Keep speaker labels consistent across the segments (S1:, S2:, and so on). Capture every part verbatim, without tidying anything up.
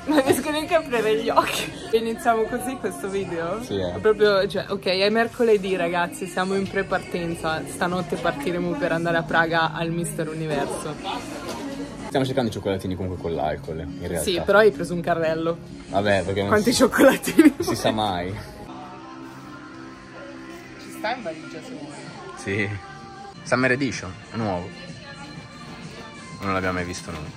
S1: Non riesco neanche a aprire gli occhi. Iniziamo così questo video?
S2: Sì, eh.
S1: Proprio, cioè, ok, è mercoledì ragazzi, siamo in pre-partenza. Stanotte partiremo per andare a Praga al Mister Universo.
S2: Stiamo cercando i cioccolatini comunque con l'alcol, in realtà.
S1: Sì, però hai preso un carrello.
S2: Vabbè, perché non
S1: Quanti
S2: si,
S1: cioccolatini?
S2: si sa mai.
S1: Ci sta in valigia se vuoi.
S2: Sì. Summer Edition, è nuovo. Non l'abbiamo mai visto noi.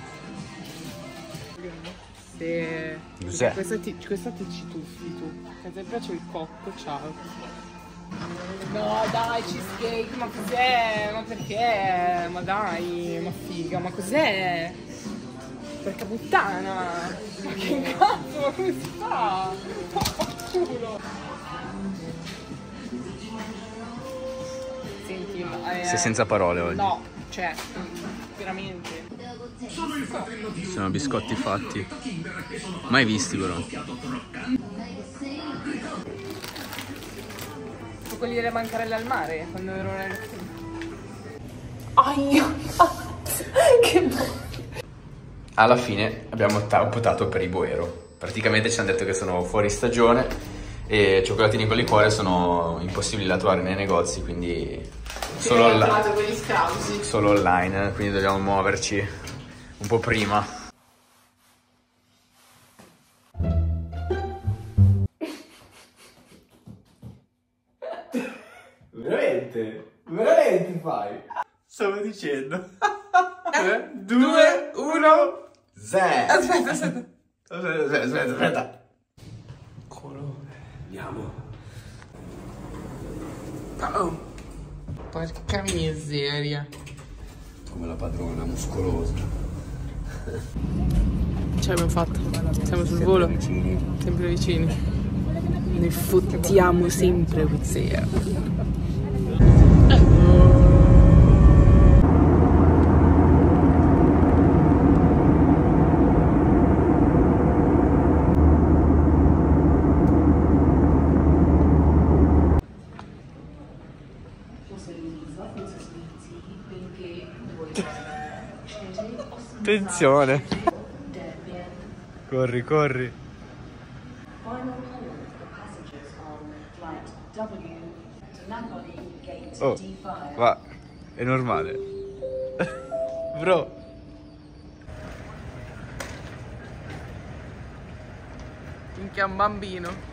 S1: Sì.
S2: Cos'è?
S1: Questa ti, questa ti ci tuffi tu. A te piace il cocco, ciao. No dai, cheesecake, ma cos'è? Ma perché? Ma dai, ma figa, ma cos'è? Porca puttana! Ma che cazzo, ma come si fa? Oh, culo! Senti, eh,
S2: Sei senza parole oggi.
S1: no, cioè, veramente.
S2: Sono biscotti fatti. Mai visti però.
S1: Quelli delle bancarelle al mare quando ero ragazzina. Aia! Che
S2: Alla fine abbiamo optato per i Boero. Praticamente ci hanno detto che sono fuori stagione e cioccolatini con liquore sono impossibili da trovare nei negozi, quindi solo, on
S1: quelli scrausi.
S2: solo online, quindi dobbiamo muoverci un po' prima. Veramente? Veramente fai? Stavo dicendo. tre, due, uno, zero.
S1: Aspetta, aspetta.
S2: Aspetta, aspetta, aspetta, aspetta.
S1: Colo.
S2: Andiamo.
S1: Oh. Porca miseria.
S2: Come la padrona, muscolosa.
S1: Ce l'abbiamo fatta. Siamo sul
S2: Sempre
S1: volo.
S2: vicini.
S1: Sempre vicini. Noi fottiamo sempre Wizz Air.
S2: Attenzione. Corri, corri. Oh, va, è normale. Bro.
S1: Minchia, un bambino.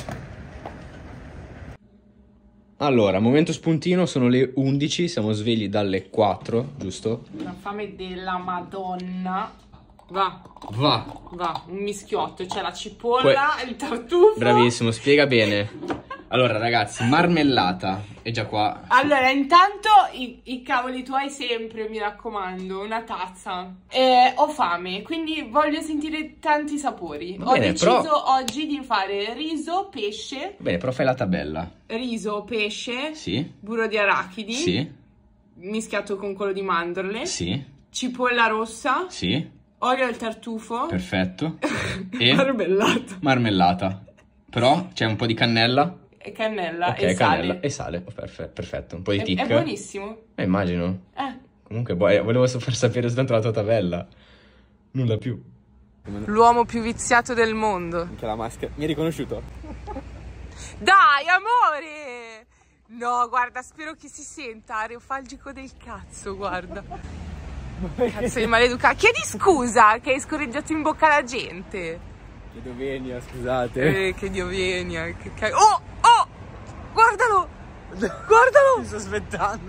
S2: Allora, momento spuntino, sono le undici, siamo svegli dalle quattro, giusto?
S1: Una fame della Madonna. Va,
S2: Va.
S1: va, un mischiotto, c'è la cipolla,
S2: Que-
S1: il tartufo.
S2: Bravissimo, spiega bene. Allora ragazzi, marmellata, è già qua.
S1: Allora, intanto i, i cavoli tuoi sempre, mi raccomando, una tazza. Eh, ho fame, quindi voglio sentire tanti sapori.
S2: Va
S1: ho
S2: bene,
S1: deciso
S2: però-
S1: oggi di fare riso, pesce,
S2: Bene, però fai la tabella.
S1: riso, pesce,
S2: Sì,
S1: burro di arachidi,
S2: sì,
S1: mischiato con quello di mandorle,
S2: sì,
S1: cipolla rossa,
S2: sì,
S1: olio al tartufo
S2: perfetto. E
S1: marmellata
S2: marmellata. Però c'è un po' di cannella.
S1: e cannella
S2: Ok,
S1: e
S2: cannella
S1: sale.
S2: e sale. Oh, perfetto, perfetto. Un po' di
S1: È,
S2: tic.
S1: è buonissimo.
S2: Eh, immagino.
S1: Eh.
S2: Comunque, boh, volevo far sapere soltanto la tua tabella. Nulla più.
S1: L'uomo più viziato del mondo.
S2: Anche la maschera. Mi hai riconosciuto?
S1: Dai, amore! No, guarda, spero che si senta areofalgico del cazzo, guarda. Cazzo di maleducato. Chiedi scusa che hai scorreggiato in bocca alla gente.
S2: Chiedo venia, scusate.
S1: Eh, che Dio vieni. Che ca- oh, oh! Guardalo! Guardalo!
S2: Mi sto aspettando.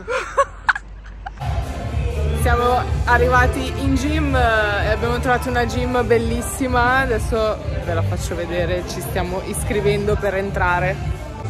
S1: Siamo arrivati in gym e abbiamo trovato una gym bellissima. Adesso ve la faccio vedere, ci stiamo iscrivendo per entrare.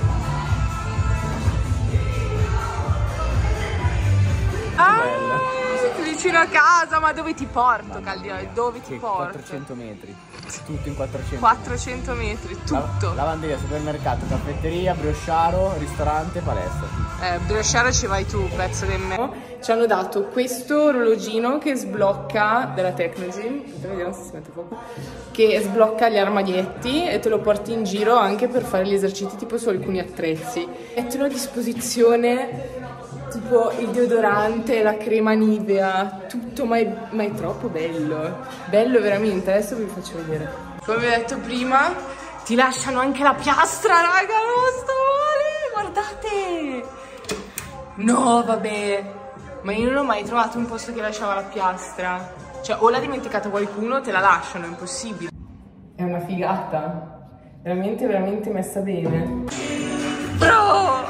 S1: Ah, vicino a casa, ma dove ti porto, Caldioli? Dove ti porto?
S3: quattrocento metri, tutto in quattrocento.
S1: quattrocento metri, tutto.
S3: Lavanderia, supermercato, caffetteria, briocharo, ristorante, palestra.
S1: Eh, briochare ci vai tu, pezzo di me. Ci hanno dato questo orologino che sblocca, della Technogym, vediamo se si mette fuoco, che sblocca gli armadietti e te lo porti in giro anche per fare gli esercizi tipo su alcuni attrezzi. Mettono a disposizione tipo il deodorante, la crema Nivea, tutto, ma è, ma è troppo bello. Bello veramente, adesso vi faccio vedere. Come vi ho detto prima, ti lasciano anche la piastra, raga, non sto male, guardate. No, vabbè, ma io non ho mai trovato un posto che lasciava la piastra. Cioè, o l'ha dimenticata qualcuno, te la lasciano, è impossibile. È una figata, veramente, veramente messa bene. Bro!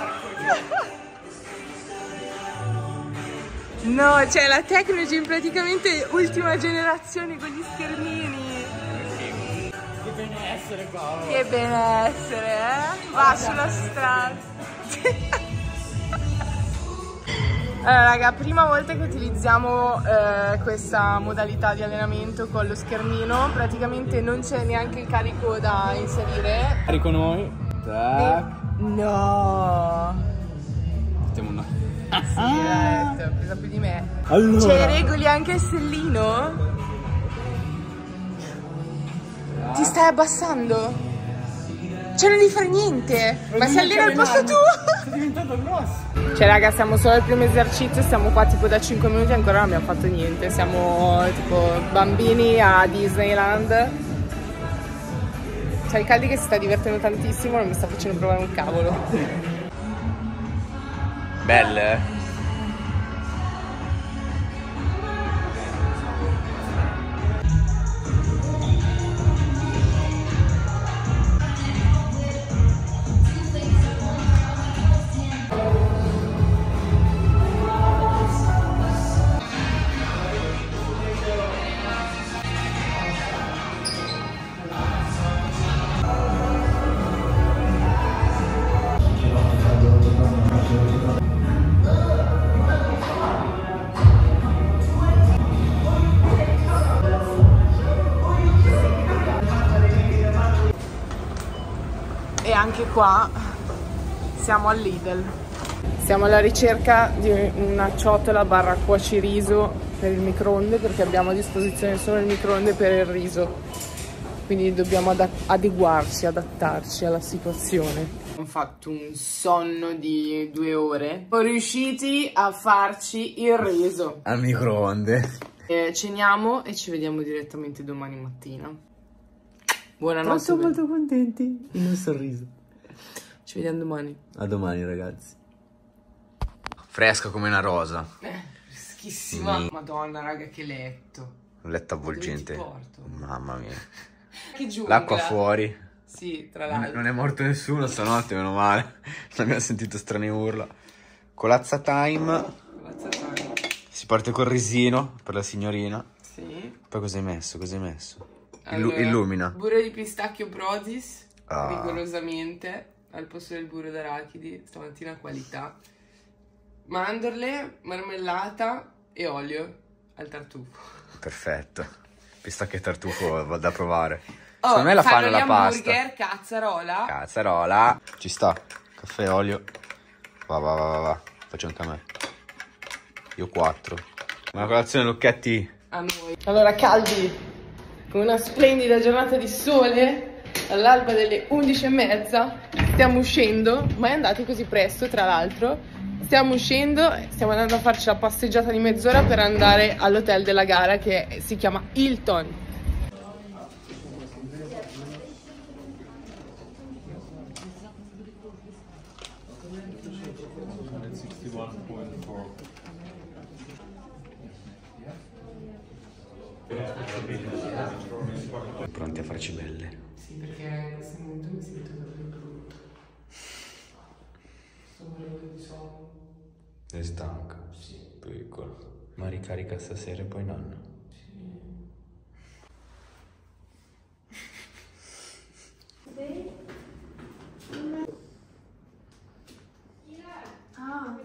S1: No, cioè la Tecnogen praticamente ultima generazione con gli schermini.
S3: Che benessere qua.
S1: Che benessere, eh? Va sulla strada. Allora raga, prima volta che utilizziamo eh, questa modalità di allenamento con lo schermino, praticamente non c'è neanche il carico da inserire.
S3: Carico noi. Tac.
S1: No!
S3: Mettiamo una.
S1: Sì, eh, ho preso più di me.
S3: Allora.
S1: Cioè, regoli anche il sellino? Ti stai abbassando? Cioè, non devi fare niente. Ma si allena al posto tuo.
S3: Sto diventando grosso.
S1: Cioè, raga, siamo solo al primo esercizio. Stiamo qua tipo da cinque minuti e ancora non abbiamo fatto niente. Siamo tipo bambini a Disneyland. C'è il Caldi che si sta divertendo tantissimo. Non mi sta facendo provare un cavolo.
S2: Belle, eh?
S1: E anche qua siamo al Lidl. Siamo alla ricerca di una ciotola barra cuociriso per il microonde, perché abbiamo a disposizione solo il microonde per il riso. Quindi dobbiamo adeguarci, adattarci alla situazione. Abbiamo fatto un sonno di due ore. Siamo riusciti a farci il riso.
S2: Al microonde.
S1: Eh, ceniamo e ci vediamo direttamente domani mattina. Buonanotte.
S3: Siamo molto contenti. Il mio sorriso.
S1: Ci vediamo domani.
S3: A domani, ragazzi.
S2: Fresca come una rosa.
S1: Eh, freschissima.
S2: Mm.
S1: Madonna, raga, che letto.
S2: Un letto avvolgente.
S1: Dove ti porto?
S2: Mamma mia.
S1: Che giungla.
S2: L'acqua fuori.
S1: Sì, tra
S2: Non,
S1: l'altro.
S2: non è morto nessuno stanotte, meno male. Non abbiamo sentito strane urla. Colazza time.
S1: Grazie a te.
S2: Si parte col risino per la signorina.
S1: Sì.
S2: Poi cosa hai messo? Cosa hai messo? Illu-
S1: Allora,
S2: illumina.
S1: Burro di pistacchio Prozis,
S2: Ah.
S1: rigorosamente, al posto del burro d'arachidi, stamattina qualità. Mandorle, marmellata e olio al tartufo.
S2: Perfetto. Pistacchio e tartufo va da provare.
S1: Oh,
S2: Secondo me la fanno la pasta.
S1: hamburger, cazzarola.
S2: Cazzarola. Ci sta. Caffè, olio. Va, va, va, va, va. Faccio anche a me. Io quattro. Una colazione Lucchetti.
S1: A noi. Allora, Caldi, con una splendida giornata di sole, all'alba delle undici e mezza, stiamo uscendo, mai andati così presto tra l'altro, stiamo uscendo, stiamo andando a farci la passeggiata di mezz'ora per andare all'hotel della gara che si chiama Hilton.
S2: Pronti a farci belle.
S1: Sì, perché in questo momento mi sento davvero brutto. Sto morendo di sonno.
S2: Sei stanca?
S1: Sì.
S2: Piccolo. Ma ricarica stasera e poi nonno.
S1: Sì. Ah.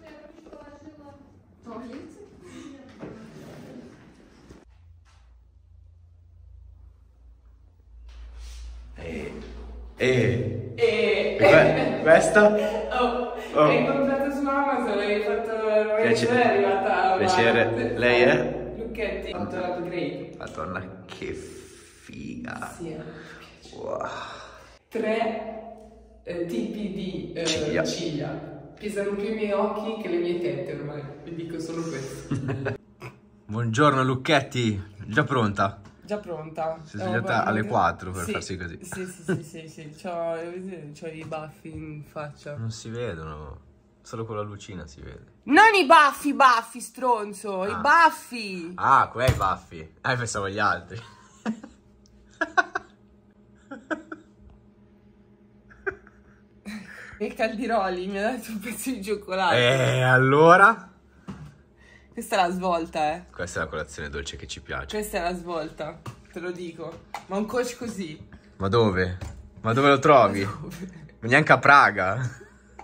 S2: E... E...
S1: E...
S2: Que- questa?
S1: Oh,
S2: Oh.
S1: hai comprato su Amazon, hai fatto il
S2: Piacere.
S1: è arrivata.
S2: Piacere. Lei è?
S1: Lucchetti, ho fatto l'upgrade.
S2: Madonna, che figa.
S1: Sì, mi piace.
S2: Wow.
S1: Tre eh, tipi di eh,
S2: Ciglia.
S1: ciglia. pesano più i miei occhi che le mie tette ormai, vi dico solo questo.
S2: Buongiorno Lucchetti, già pronta?
S1: Già pronta.
S2: Si è svegliata
S1: oh,
S2: alle quattro per
S1: sì,
S2: farsi così.
S1: Sì, sì, sì, sì, sì. C'ho, c'ho i baffi in faccia.
S2: Non si vedono, solo con la lucina si vede.
S1: Non i baffi, baffi, stronzo,
S2: ah.
S1: i baffi.
S2: Ah, quei baffi. Ah, pensavo agli altri.
S1: E Caldiroli mi ha dato un pezzo di cioccolato.
S2: E allora?
S1: Questa è la svolta, eh.
S2: Questa è la colazione dolce che ci piace.
S1: Questa è la svolta, te lo dico. Ma un coach così.
S2: Ma dove? Ma dove lo trovi?
S1: Dove?
S2: Ma neanche a Praga.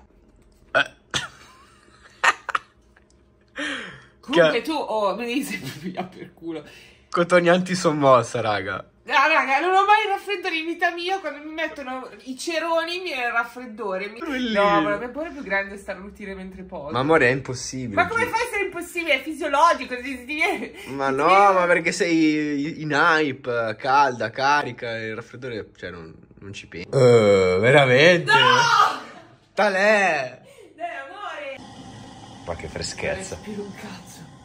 S1: Comunque tu, oh, mi devi sempre via per culo.
S2: Cotoni antisommossa, raga.
S1: Ah, raga, non ho mai il raffreddore in vita mia. Quando mi mettono i ceroni mi viene il raffreddore. Mi... No, ma la mia paura più grande è starnutire mentre poso.
S2: Ma amore, è impossibile.
S1: Ma come fai a essere impossibile? È fisiologico. Ti, ti viene...
S2: Ma no,
S1: viene...
S2: ma perché sei in hype, calda, carica, il raffreddore, cioè non, non ci pensi. Uh, veramente?
S1: No!
S2: Tal'è!
S1: Dai, amore!
S2: Ma che freschezza.
S1: Respiro un cazzo.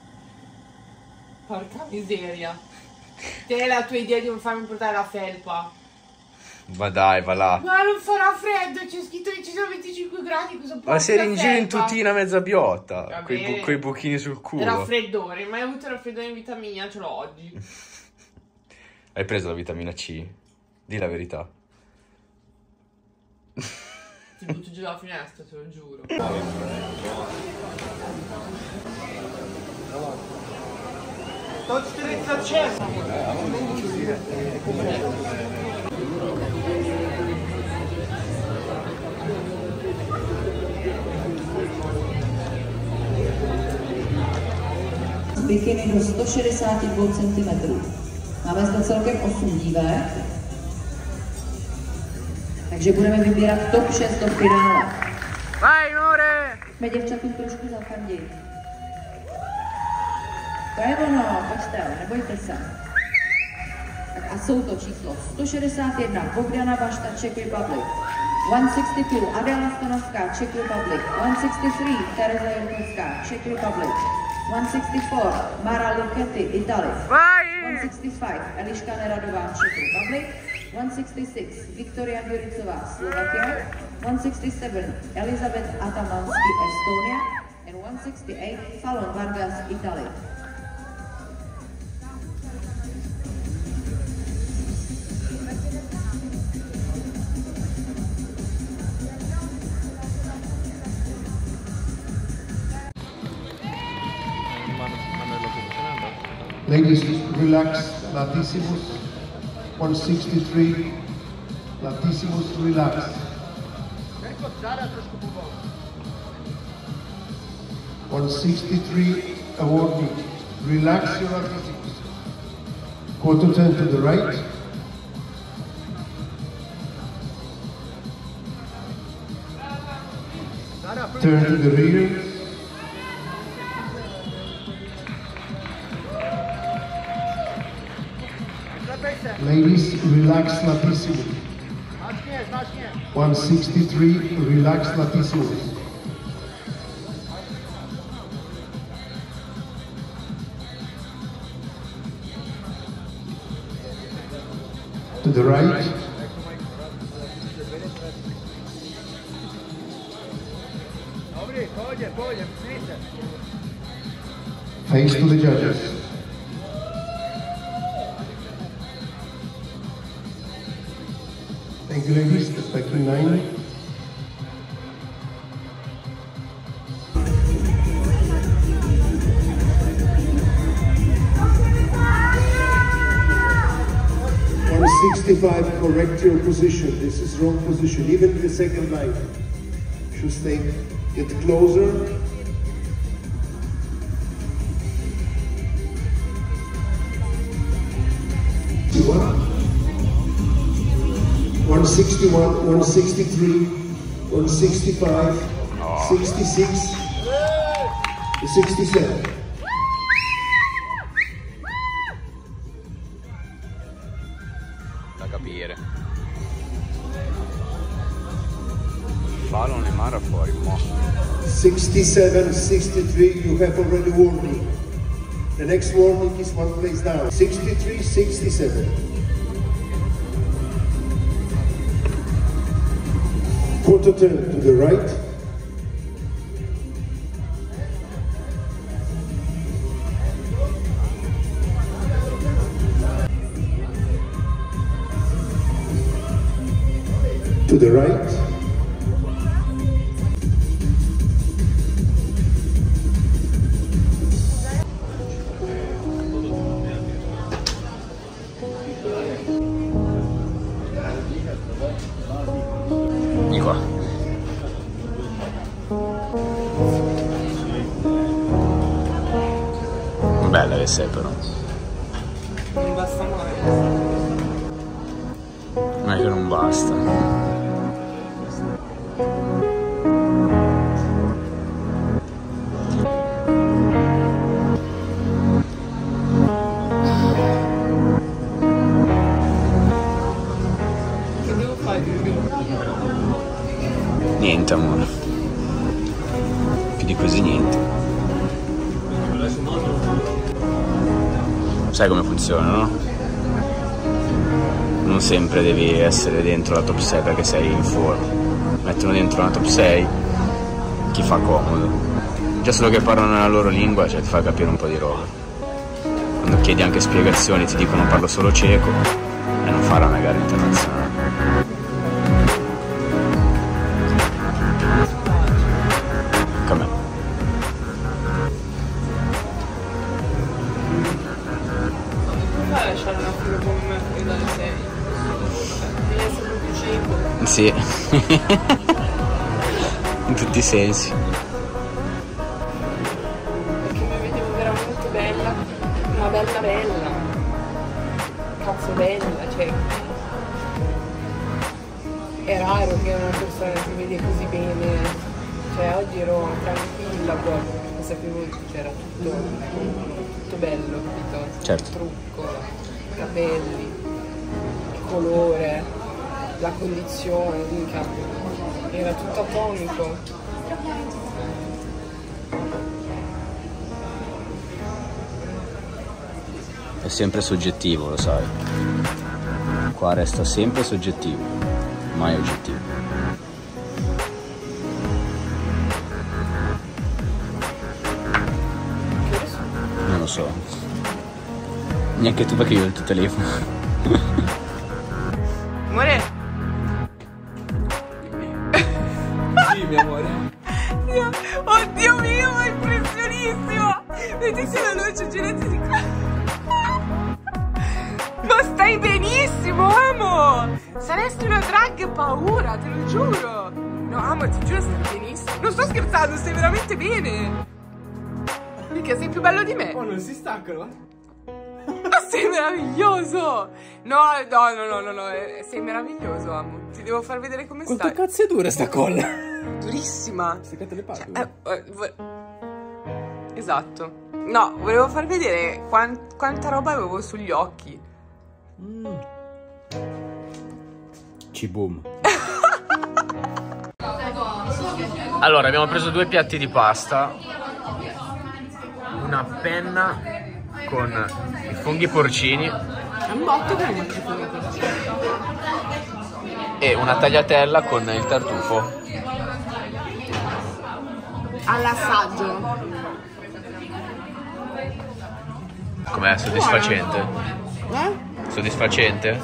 S1: Porca miseria. Te la tua idea di non farmi portare la felpa.
S2: Ma dai, va là.
S1: Ma non farà freddo, c'è scritto che ci sono venticinque gradi, cosa può.
S2: Ma sei in giro in tutina mezza biotta, coi, bu coi buchini sul culo.
S1: Raffreddore, mai avuto raffreddore in vita mia, ce l'ho oggi.
S2: Hai preso la vitamina C? Di la verità.
S1: Ti butto giù dalla finestra, te lo giuro. Touch acceso.
S4: Bikiny do sto šedesát dvou centimetrů. Máme zde celkem osm dívek, takže budeme vybírat top šest do finále.
S1: Vai, amore!
S4: Jsme děvčatům trošku zafandit. To je ono, pojďte, nebojte se. Tak a jsou to číslo sto šedesát jedna Bogdana Bašta, Czech Republic. one sixty-two Adela Stanovská, Czech Republic. one sixty-three Tereza Jirkovská, Czech Republic. one sixty-four Mara Lucchetti, Italy. one sixty-five Eliška Neradová, Czech Republic. one sixty-six Viktoria Juricová, Slovakia. one sixty-seven Elizabeth Atamansky, Estonia. And one sixty-eight Fallon Vargas, Italy.
S5: Ladies, relax, latissimus, one sixty-three, latissimus, relax. one sixty-three, awarding, relax your latissimus. Quarter turn to the right. Turn to the rear. Ladies, relax latissimus. one sixty-three, relax latissimus. To the right. Face to the judges. Thank you, ladies. Expecting nine. one sixty-five, correct your position. This is wrong position. Even the second line should stay. Get closer. one sixty-one, one sixty-three, one sixty-five, sixty-six, sixty-seven.
S2: Da capire. Fallo Neymar fuori, mo.
S5: sixty-seven sixty-three, you have already warning. The next warning is one place down. sixty-three sixty-seven. Quarter turn to the right. To the right.
S2: Di qua. Bella che sei però.
S1: Non basta mai.
S2: Non è che non basta. Niente amore, più di così niente. Sai come funziona, no? Non sempre devi essere dentro la top sei perché sei in forma. Mettono dentro una top sei chi fa comodo. Già solo che parlano nella loro lingua, cioè ti fa capire un po' di roba. Quando chiedi anche spiegazioni ti dicono parlo solo ceco e non farà una gara internazionale. Com'è?
S1: Come fai a lasciare una figura come me fuori dalle sei? Devi essere proprio cieco.
S2: Sì. In tutti i sensi.
S1: Perché mi vedevo veramente bella, ma bella bella. Cazzo bella, cioè. È raro che una persona si vede così bene. Cioè oggi ero tranquilla proprio, non sapevo che c'era tutto, tutto bello, capito?
S2: Certo.
S1: Il trucco, i capelli, il colore, la condizione, mica. Era tutto atomico.
S2: È sempre soggettivo, lo sai. Qua resta sempre soggettivo, mai oggettivo. Non lo so. Neanche tu perché io ho il tuo telefono.
S1: Amore?
S3: Sì, mio amore.
S1: Oddio mio, ma è impressionissimo! Vedete la luce, girati di qua. Ma stai benissimo, amo! Saresti una drag paura, te lo giuro! No, amo, ti giuro, stai benissimo. Non sto scherzando, stai veramente bene! Mica sei più bello di me!
S3: Oh, non si staccano?
S1: Ma sei meraviglioso! No, no, no, no, no, no, eh, sei meraviglioso, amo. Ti devo far vedere come
S3: Quanto
S1: stai.
S3: cazzo è dura sta colla?
S1: Durissima!
S3: Staccate le palle.
S1: Eh, eh, vo- esatto. No, volevo far vedere quan- quanta roba avevo sugli occhi.
S3: Mm. Ciboom.
S2: Allora, abbiamo preso due piatti di pasta, una penna con i funghi porcini
S1: È un botto che non mangi con
S2: e una tagliatella con il tartufo.
S1: all'assaggio.
S2: Com'è? Soddisfacente?
S1: Eh?
S2: Soddisfacente?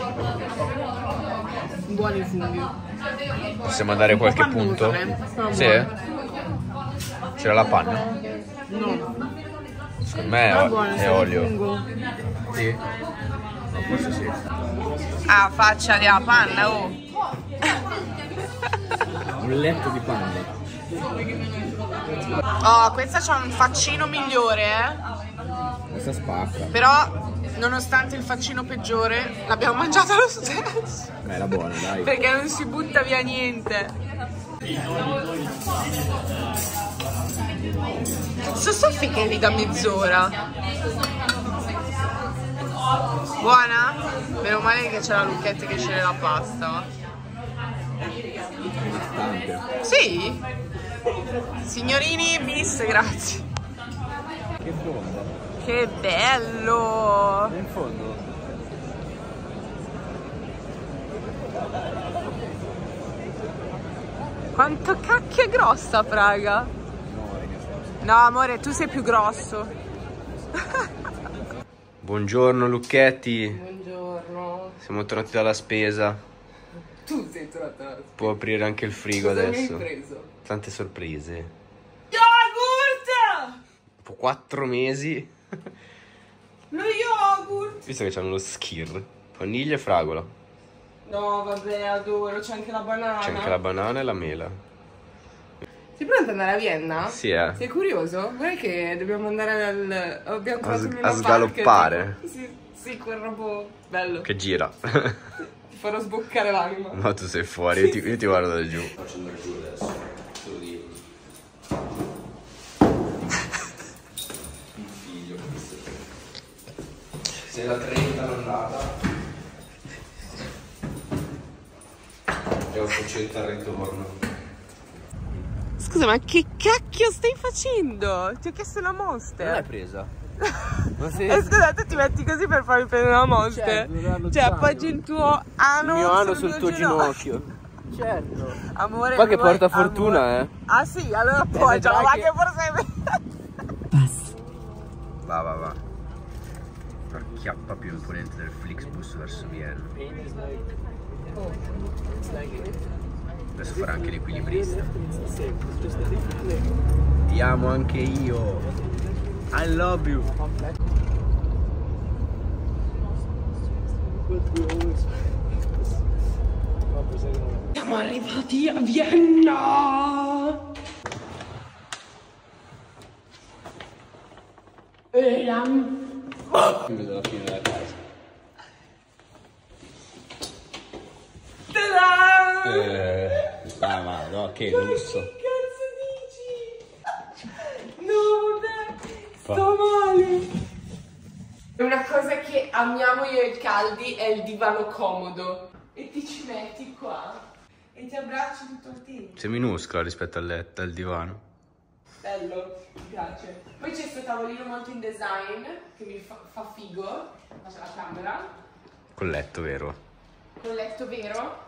S1: Buoni i funghi.
S2: Possiamo dare qualche punto? Sì? C'era la panna?
S1: No.
S2: Secondo me è,
S1: Buono,
S2: è olio.
S1: fungo.
S2: Sì? No, forse sì.
S1: Ah, faccia della panna, oh.
S3: Un letto di panna.
S1: Oh, questa c'ha un faccino migliore, eh.
S3: Questa spacca.
S1: Però, nonostante il faccino peggiore, l'abbiamo mangiata lo stesso.
S3: Beh, era buona, dai.
S1: Perché non si butta via niente. Cazzo soffica lì da mezz'ora. Buona? Meno male che c'è la Lucchetti che sceglie la pasta. Sì? Signorini, bis, grazie.
S3: Che fondo.
S1: Che bello!
S3: In fondo.
S1: Quanto cacchio è grossa Praga? No amore, tu sei più grosso.
S2: Buongiorno Lucchetti.
S1: Buongiorno.
S2: Siamo tornati dalla spesa.
S1: Tu sei tornato.
S2: Può aprire anche il frigo
S1: Cosa
S2: adesso.
S1: mi hai preso?
S2: Tante sorprese.
S1: Yogurt!
S2: Dopo quattro mesi.
S1: Lo yogurt!
S2: Visto che c'hanno lo skir. Vaniglia e fragola.
S1: No vabbè, adoro, c'è anche la banana.
S2: C'è anche la banana e la mela.
S1: Sei pronto ad andare a Vienna?
S2: Sì, eh.
S1: Sei curioso? Guarda che dobbiamo andare al... Abbiamo
S2: A,
S1: trovato
S2: s-
S1: un
S2: a
S1: Luna Park,
S2: sgaloppare.
S1: tipo- Sì, sì, quel robo bello.
S2: Che gira.
S1: Ti farò sboccare l'anima.
S2: No, tu sei fuori, io ti, io ti guardo da giù. Faccio andare giù adesso. Te lo dico. Un figlio. Se la trenta l'andata. E ottocento al ritorno.
S1: Scusa, ma che cacchio stai facendo? Ti ho chiesto una
S3: Non l'hai
S1: Monster.
S3: presa? Ma se...
S1: E scusa, tu ti metti così per farmi prendere una Monster?
S3: Certo, per darlo
S1: Cioè,
S3: zaino.
S1: appoggi il tuo ano
S3: Il mio ano sul
S1: mio
S3: tuo ginocchio. Certo.
S1: Amore,
S3: Qua che
S1: vuoi-
S3: porta fortuna,
S1: amore.
S3: eh.
S1: Ah sì, allora appoggia,
S3: vedrai
S1: ma
S3: che-
S1: che forse è...
S2: Va, va, va. La chiappa più imponente del Flixbus verso Vienna. Adesso farà anche l'equilibrista. Ti amo anche io. I love you.
S1: Siamo arrivati a Vienna! E la...
S2: Vedo la fine della casa.
S1: Ta-da!
S2: Eh, ah, ma no, che lusso.
S1: Cazzo dici? No, vabbè, sto male. Una cosa che amiamo io e il Caldi è il divano comodo. E ti ci metti qua e ti abbracci tutto il tempo.
S2: Sei minuscola rispetto al letto, al divano.
S1: Bello, mi piace. Poi c'è questo tavolino molto in design che mi fa, fa figo. Qua c'è la camera.
S2: Col letto, vero?
S1: Col letto vero.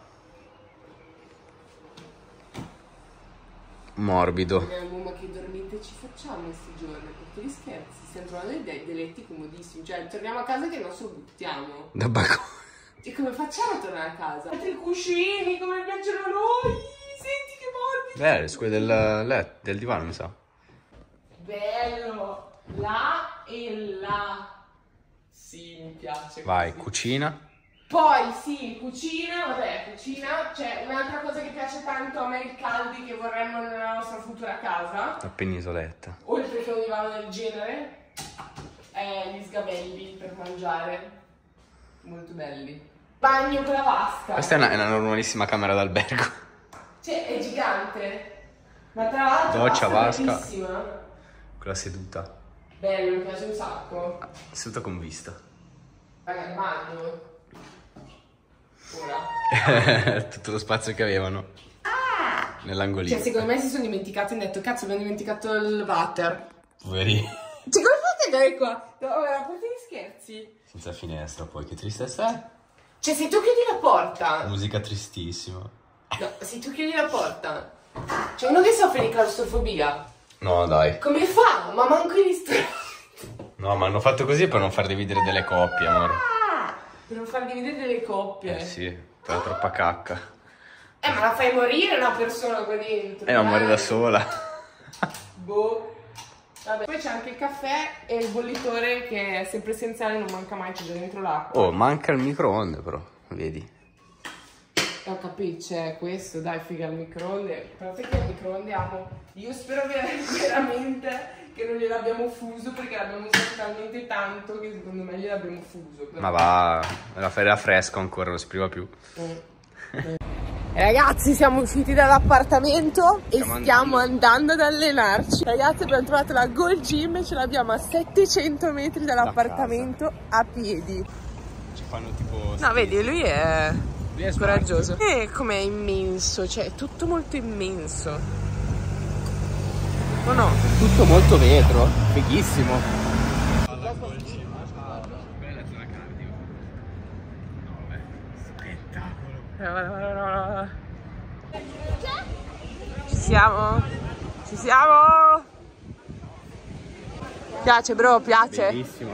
S2: Morbido.
S1: Ma che dormite ci facciamo questi giorni? Perché gli scherzi, stiamo trovando dei, dei letti comodissimi. Cioè, torniamo a casa che non so buttiamo.
S2: Da balcone.
S1: E come facciamo a tornare a casa? Altri cuscini, come piacciono a noi! Senti che morbido!
S2: Beh, quelli del letto, del divano, mi sa.
S1: Bello! Là e là. Sì, mi piace.
S2: Vai,
S1: così.
S2: cucina.
S1: Poi sì, cucina, vabbè, cucina. C'è un'altra cosa che piace tanto a me e il Caldi che vorremmo nella nostra futura casa,
S2: La penisoletta.
S1: oltre che un divano del genere, è gli sgabelli per mangiare. Molto belli. Bagno con la vasca.
S2: Questa è una, è una normalissima camera d'albergo.
S1: Cioè, è gigante. Ma tra l'altro
S2: Doccia, vasca.
S1: bellissima.
S2: Quella seduta.
S1: Bello, mi piace un sacco.
S2: Seduta con vista.
S1: Raga, il bagno. Ora.
S2: Tutto lo spazio che avevano. Nell'angolino.
S1: Cioè, secondo me si sono dimenticati e hanno detto, cazzo, abbiamo dimenticato il water.
S2: Poveri.
S1: Cioè, come fate ad andare qua? No, vabbè, a parte gli scherzi.
S2: Senza finestra poi, che tristezza è.
S1: Cioè, se tu chiudi la porta.
S2: Musica tristissima.
S1: No, se tu chiudi la porta. C'è uno che soffre di claustrofobia.
S2: No, dai.
S1: Come fa? Ma manco i ristoranti.
S2: No, ma hanno fatto così per non far dividere delle coppie, amore.
S1: Per non far dividere delle coppie.
S2: Eh sì, per la troppa cacca.
S1: Eh, ma la fai morire una persona qua dentro.
S2: Eh, ma muore da
S1: dai.
S2: sola.
S1: Boh. Vabbè. Poi c'è anche il caffè e il bollitore che è sempre essenziale, non manca mai, c'è dentro l'acqua.
S2: Oh, manca il microonde però, vedi.
S1: Eh, ho capito, c'è questo, dai, figa il microonde. A parte che il microonde amo. Io spero ver- veramente che non gliel'abbiamo fuso perché l'abbiamo usato talmente tanto che secondo me gliel'abbiamo fuso. Però.
S2: Ma va, la fai era fresco ancora, non si priva più.
S1: Eh. Ragazzi, siamo usciti dall'appartamento e
S2: Stiamo
S1: stiamo andando ad allenarci. Ragazzi, abbiamo trovato la Gold Gym e ce l'abbiamo a settecento metri dall'appartamento a piedi.
S2: Ci fanno tipo...
S1: No, vedi, lui è coraggioso. E com'è immenso, cioè è tutto molto immenso. O no?
S3: Tutto molto vetro, fighissimo.
S1: Ci siamo? Ci siamo? Piace bro, piace?
S3: Bellissimo.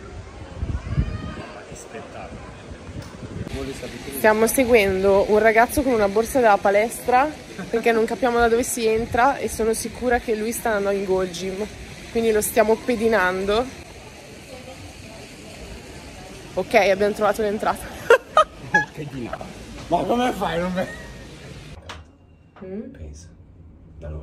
S3: Che spettacolo.
S1: Stiamo seguendo un ragazzo con una borsa della palestra perché non capiamo da dove si entra e sono sicura che lui sta andando in Gold Gym, quindi lo stiamo pedinando. Ok, abbiamo trovato l'entrata.
S3: Che di là. Ma come fai? Non me...
S2: Mm? Pensa. Da noi.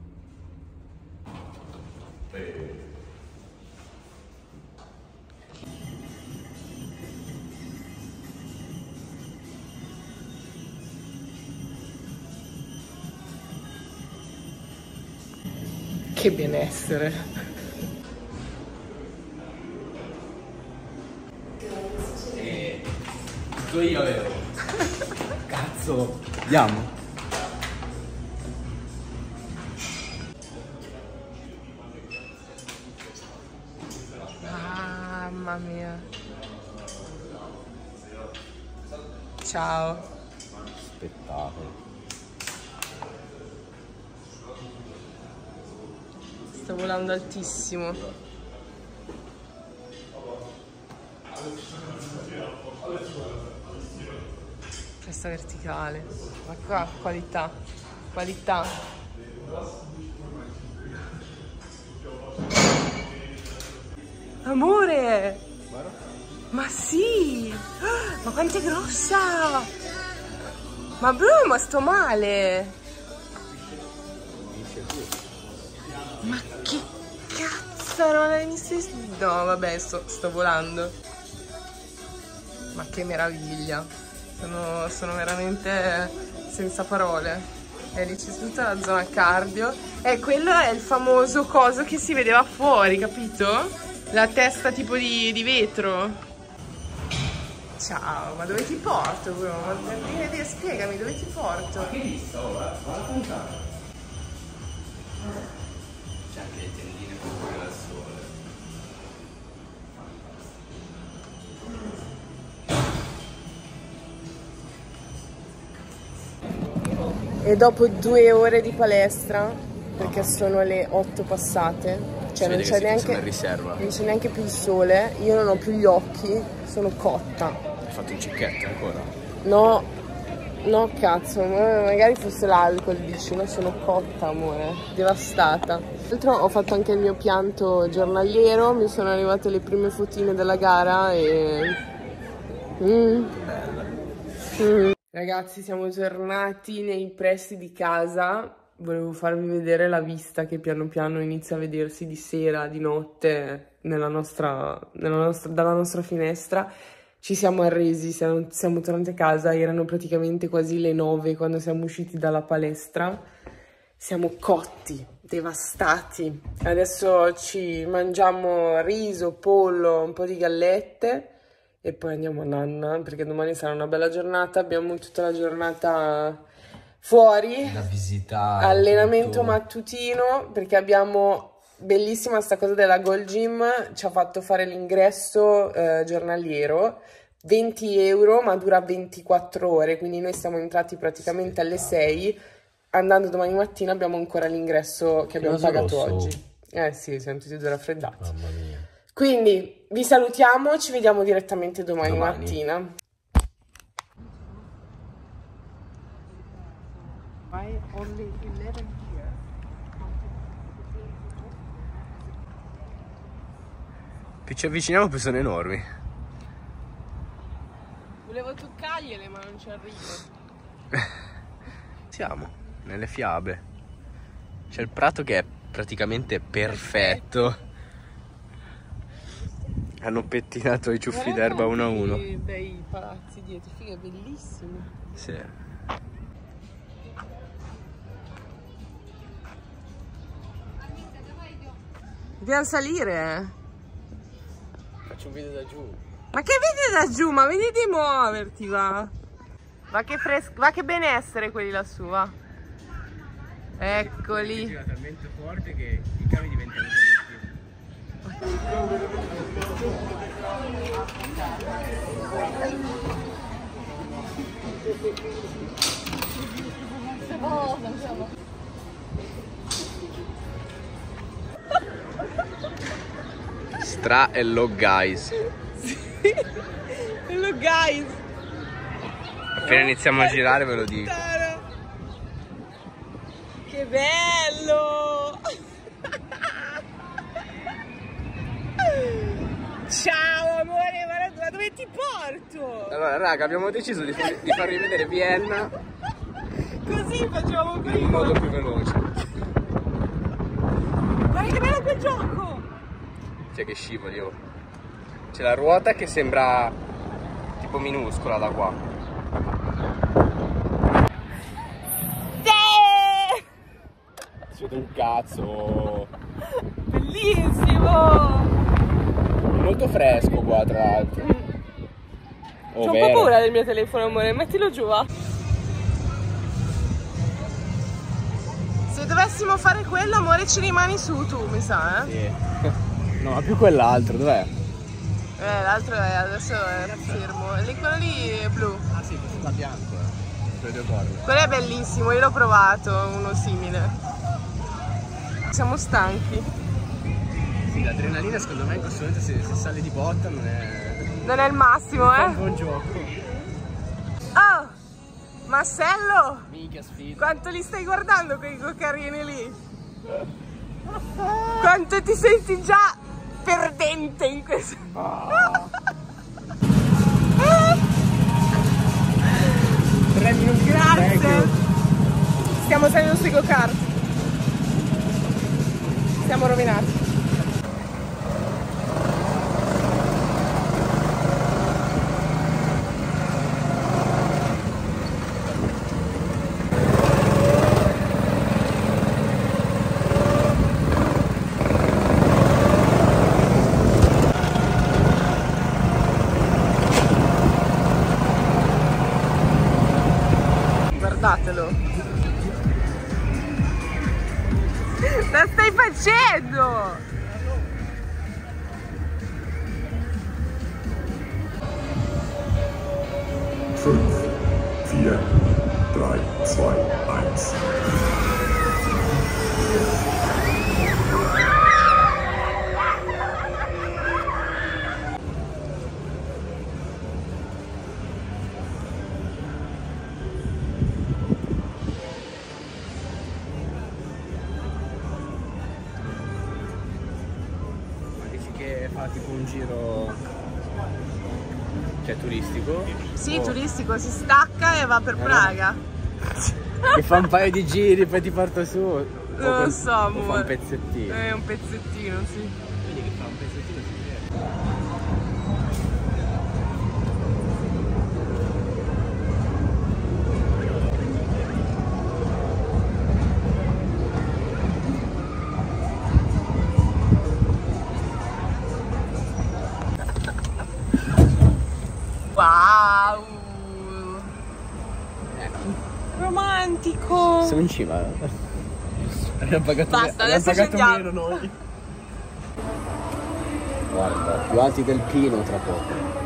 S1: Che benessere.
S3: Eh, tutto io avevo. Cazzo. Andiamo.
S1: Mamma mia. Ciao.
S3: Spettacolo.
S1: Sto volando altissimo. Questa verticale. Ma qua qualità. Qualità. Amore! Ma sì! Ma quanto è grossa! Ma bro, ma sto male! Ma che cazzo, non hai visto? No, vabbè, sto, sto volando. Ma che meraviglia. Sono, sono veramente senza parole. E lì c'è tutta la zona cardio. E quello è il famoso coso che si vedeva fuori, capito? La testa tipo di, di vetro. Ciao, ma dove ti porto, bro? Ma, ma, spiegami, dove ti porto?
S2: Ma che vista, oh, guarda, guarda puntata. C'è anche le tendine per fuori dal
S1: sole. E dopo due ore di palestra, perché sono le otto passate, cioè non c'è neanche, non c'è neanche più il sole, io non ho più gli occhi, sono cotta.
S3: Hai fatto un cicchetto ancora?
S1: No, no cazzo, magari fosse l'alcol, dici, no, sono cotta, amore, devastata. Tra l'altro ho fatto anche il mio pianto giornaliero, mi sono arrivate le prime fotine della gara e... Mm. Mm. Ragazzi, siamo tornati nei pressi di casa. Volevo farvi vedere la vista che piano piano inizia a vedersi di sera, di notte, nella nostra, nella nostra, dalla nostra finestra. Ci siamo arresi, siamo, siamo tornati a casa, erano praticamente quasi le nove quando siamo usciti dalla palestra. Siamo cotti, devastati. Adesso ci mangiamo riso, pollo, un po' di gallette e poi andiamo a nanna, perché domani sarà una bella giornata. Abbiamo tutta la giornata fuori,
S2: da visitare,
S1: allenamento
S2: tutto.
S1: Mattutino, perché abbiamo... Bellissima sta cosa della Gold Gym, ci ha fatto fare l'ingresso eh, giornaliero, venti euro, ma dura ventiquattro ore, quindi noi siamo entrati praticamente alle sei, andando domani mattina abbiamo ancora l'ingresso che abbiamo pagato oggi. Eh sì, siamo tutti due raffreddati. Mamma mia. Quindi vi salutiamo, ci vediamo direttamente domani, domani. mattina. Why only eleven here?
S3: Più ci avviciniamo più sono enormi.
S1: Volevo toccargliele ma non ci arrivo.
S3: Siamo nelle fiabe. C'è il prato che è praticamente perfetto. Hanno pettinato i ciuffi d'erba uno a uno.
S1: Bei palazzi dietro, figa, bellissimi.
S3: Sì.
S1: Dobbiamo salire.
S3: Faccio un video da giù.
S1: Ma che vedi da giù? Ma vedi di muoverti, va. Va che fresco, va che benessere quelli lassù, va. Eccoli.
S3: Gira talmente forte che i cavi diventano dritti. Stra hello guys.
S1: Hello guys.
S3: Appena iniziamo a girare ve lo dico.
S1: Che bello! Ciao amore, ma dove ti porto?
S3: Allora raga, abbiamo deciso di, far, di farvi vedere Vienna
S1: Così facciamo prima.
S3: in modo più veloce.
S1: Guarda che bello quel gioco!
S3: C'è che scivoli, oh. C'è la ruota che sembra tipo minuscola da qua.
S1: Sì!
S3: Siete un cazzo.
S1: Bellissimo!
S3: Molto fresco qua tra l'altro. Oh,
S1: C'ho un
S3: vero.
S1: po' paura del mio telefono, amore, mettilo giù, va. Se dovessimo fare quello, amore, ci rimani su tu, mi sa, eh?
S3: Sì. No, ma più quell'altro, dov'è?
S1: Eh, l'altro è adesso è fermo. Lì, quello lì è blu.
S3: Ah sì, questo da bianco, eh. Per due corde.
S1: Quello è bellissimo, io l'ho provato, uno simile. Siamo stanchi.
S3: Sì, l'adrenalina secondo me in questo momento se, se sale di botta non è...
S1: Non è il massimo,
S3: Fa un
S1: eh?
S3: buon gioco.
S1: Oh! Marcello!
S3: Minchia sfida.
S1: Quanto li stai guardando quei cocarini lì? Quanto ti senti già perdente in questo...
S3: Tre minuti.
S1: Grazie! Stiamo salendo sui go-kart. Siamo rovinati. Guardatelo. Cosa stai facendo?
S6: fünf, vier, drei, zwei, eins.
S3: Dici che fa tipo un giro, cioè turistico?
S1: Sì,
S3: O-
S1: turistico, si stacca e va per
S3: Eh.
S1: Praga.
S3: Che fa un paio di giri poi ti porta su. O
S1: Non lo
S3: con-
S1: so,
S3: o fa
S1: amore.
S3: un pezzettino.
S1: È un pezzettino, sì.
S3: Vedi che fa un pezzettino si vede.
S1: Wow! Romantico!
S3: Siamo in cima. Abbiamo pagato,
S1: Basta,
S3: abbiamo
S1: adesso
S3: pagato
S1: scendiamo.
S3: meno noi. Guarda, più alti del Pino tra poco.